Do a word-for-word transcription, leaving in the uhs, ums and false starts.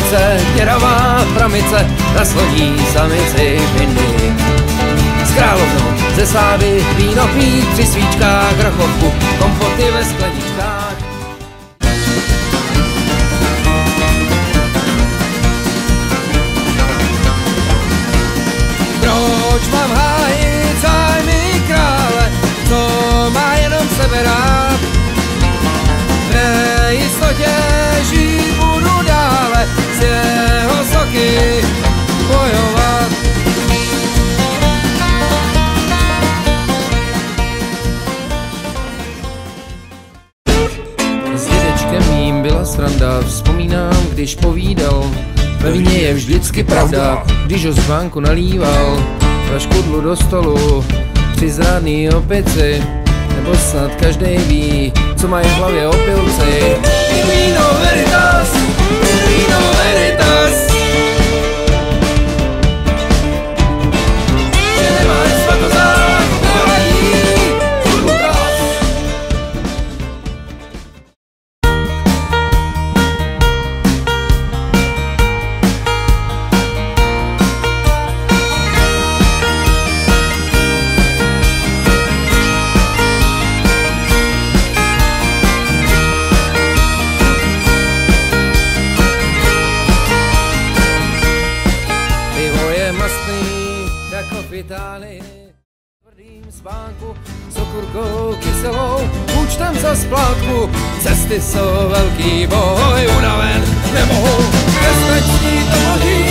silnice, děravá pramice, nasloní samici pindy. S královnou ze slávy víno pít při svíčkách, rachovku, kompoty ve skleničkách. Proč mám hájit zájmy krále, co má jenom sebe rád? V nejistotě žít budu dále, s jeho soky bojovat. S dědečkem mým byla sranda, vzpomínám, když povídal, ve víně je vždycky pravda, když ho z bánku nalíval škudlu do stolu při zrádný opici, nebo snad každej ví, co mají v hlavě opilci. Vino veritas, vino veritas, že nemáš svatozák, nevadí, furt ukaz. Jako v Itálii, tvrdým spánku, s okurkou kyselou, účtem za splátku, cesty jsou velký boj, unaven nemohu, bezpečný to moží.